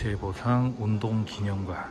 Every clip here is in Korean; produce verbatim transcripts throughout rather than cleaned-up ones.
국채보상 운동기념관.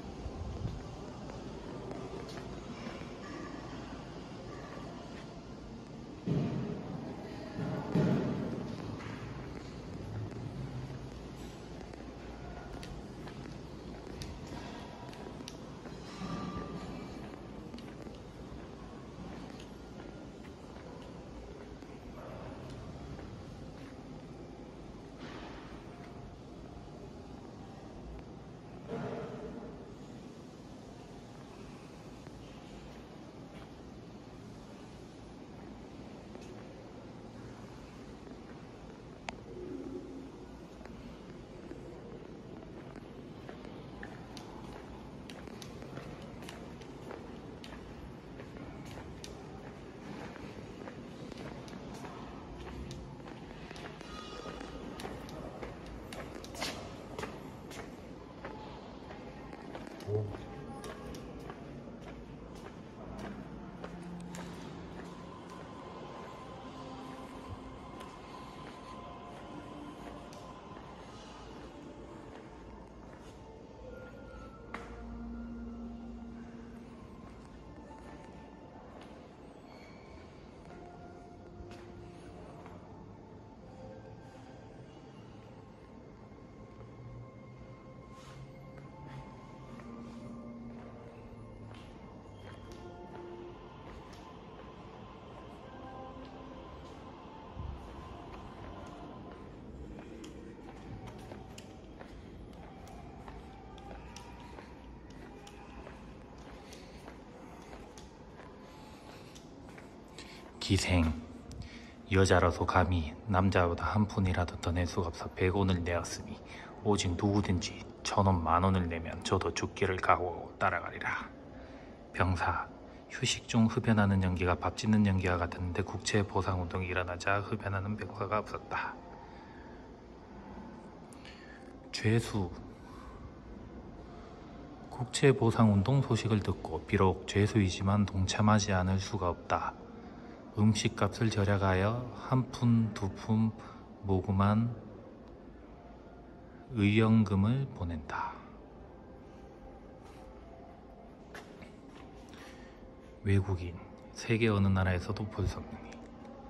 오. 기생. 여자라서 감히 남자보다 한 푼이라도 더 낼 수가 없어 백 원을 내었으니 오직 누구든지 천 원, 만 원을 내면 저도 죽기를 각오하고 따라가리라. 병사. 휴식 중 흡연하는 연기가 밥 짓는 연기와 같았는데 국채 보상운동이 일어나자 흡연하는 병사가 없었다. 죄수. 국채 보상운동 소식을 듣고 비록 죄수이지만 동참하지 않을 수가 없다. 음식값을 절약하여 한 푼, 두 푼 모금한 의연금을 보낸다. 외국인. 세계 어느 나라에서도 볼 수 없는 일.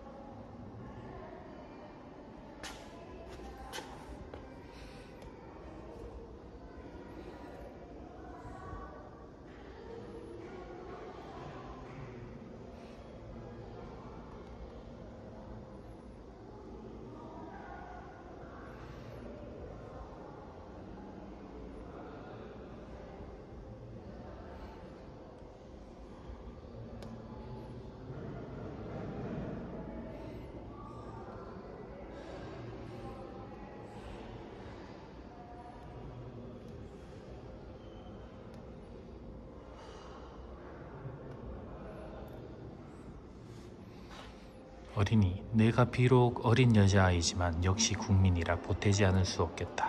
어린이. 내가 비록 어린 여자아이지만 역시 국민이라 보태지 않을 수 없겠다.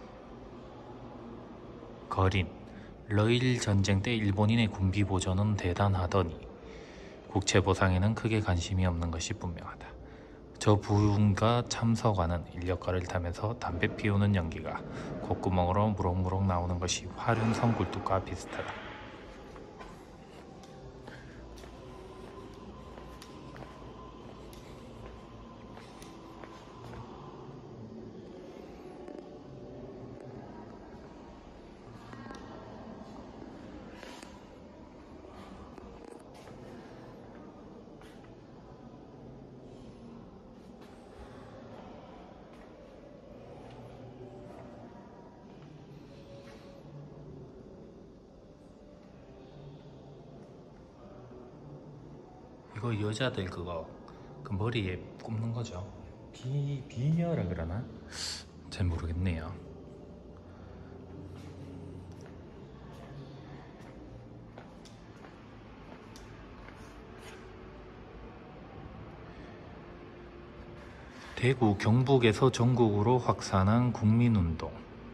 거린. 러일 전쟁 때 일본인의 군비 보조는 대단하더니 국채 보상에는 크게 관심이 없는 것이 분명하다. 저 부군과 참서관은 인력거를 타면서 담배 피우는 연기가 콧구멍으로 무럭무럭 나오는 것이 화륜성 굴뚝과 비슷하다. 이거 여자들 그거 그 머리에 꼽는 거죠. 비, 비녀라 그러나? 잘 모르겠네요. 대구 경북에서 전국으로 확산한 국민운동.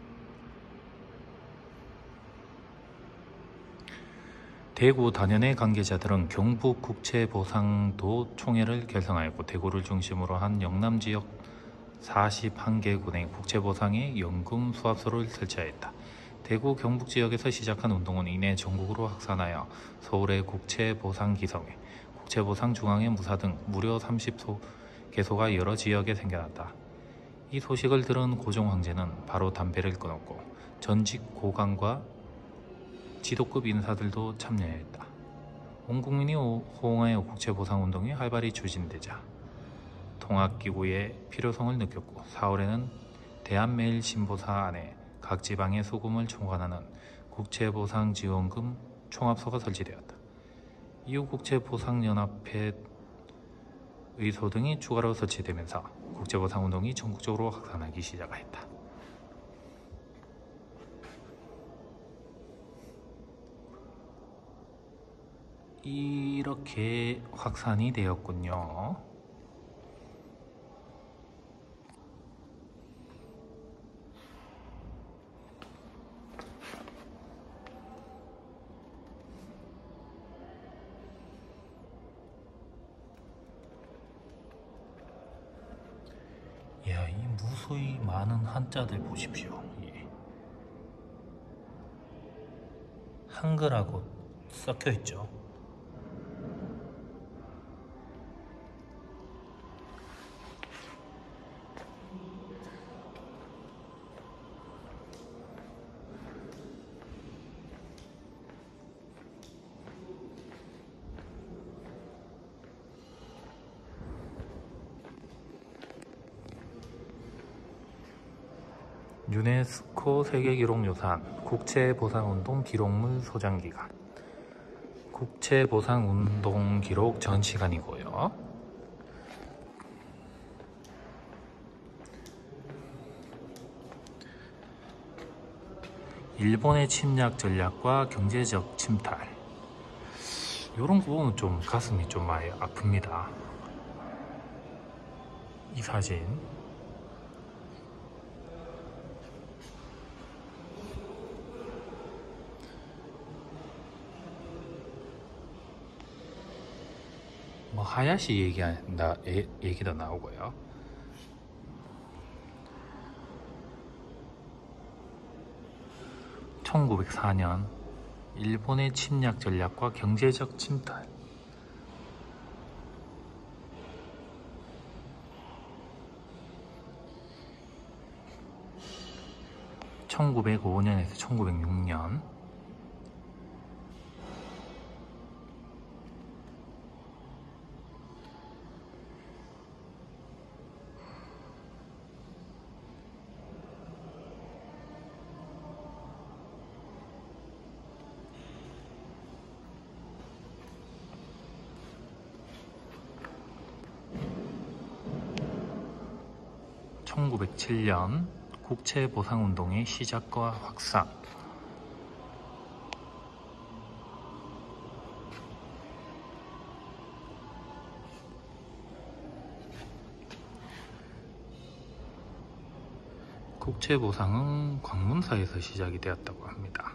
대구 단연의 관계자들은 경북국채보상도 총회를 결성하였고 대구를 중심으로 한 영남 지역 사십일 개군의 국채보상의 연금 수합소를 설치하였다. 대구 경북 지역에서 시작한 운동은 이내 전국으로 확산하여 서울의 국채보상기성회, 국채보상중앙회 무사 등 무려 삼십 개소가 여러 지역에 생겨났다. 이 소식을 들은 고종 황제는 바로 담배를 끊었고 전직 고관과 지도급 인사들도 참여했다. 온 국민이 호응하여 국채보상운동이 활발히 추진되자 통합기구의 필요성을 느꼈고 사월에는 대한매일신보사 안에 각 지방의 수금을 총괄하는 국채보상지원금 총합소가 설치되었다. 이후 국채보상연합회 의소 등이 추가로 설치되면서 국채보상운동이 전국적으로 확산하기 시작했다. 이렇게 확산이 되었군요. 이야, 이 무수히 많은 한자들 보십시오. 예. 한글하고 섞여 있죠. 유네스코 세계기록유산 국채보상운동 기록물 소장기간 국채보상운동 기록 전 시간이고요. 일본의 침략 전략과 경제적 침탈, 이런 거 보면 좀 가슴이 좀 많이 아픕니다. 이 사진 뭐 하야시 얘기, 나, 얘기도 나오고요. 천구백사 년 일본의 침략 전략과 경제적 침탈, 천구백오 년에서 천구백육 년 천구백칠 년 국채보상운동의 시작과 확산, 국채보상은 광문사에서 시작이 되었다고 합니다.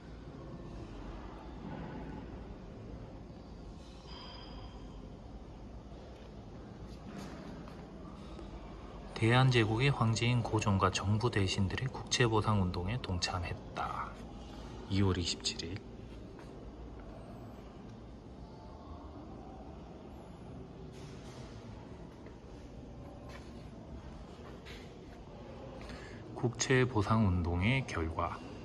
대한제국의 황제인 고종과 정부 대신들이 국채보상운동에 동참했다. 이월 이십칠일 국채보상운동의 결과,